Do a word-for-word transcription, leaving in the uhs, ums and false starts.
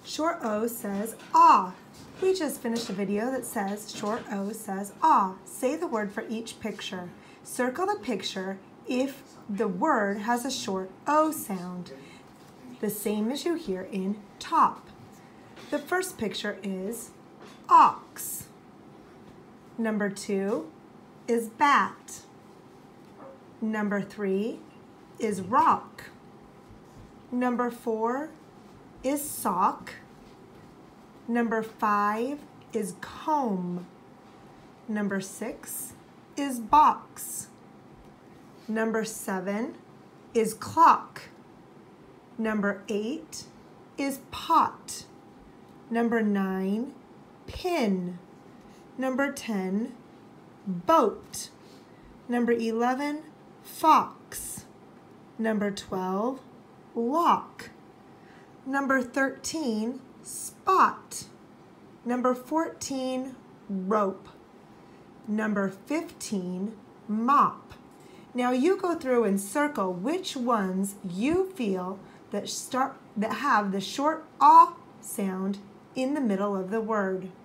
Short O says ah. We just finished a video that says short O says ah. Say the word for each picture. Circle the picture if the word has a short O sound, the same as you hear in top. The first picture is ox. Number two is bat. Number three is rock. Number four is sock. Number five is comb. Number six is box. Number seven is clock. Number eight is pot. Number nine, pin. Number ten, boat. Number eleven, fox. Number twelve, lock. Number thirteen, spot. Number fourteen, rope. Number fifteen, mop. Now you go through and circle which ones you feel that start that have the short ah sound in the middle of the word.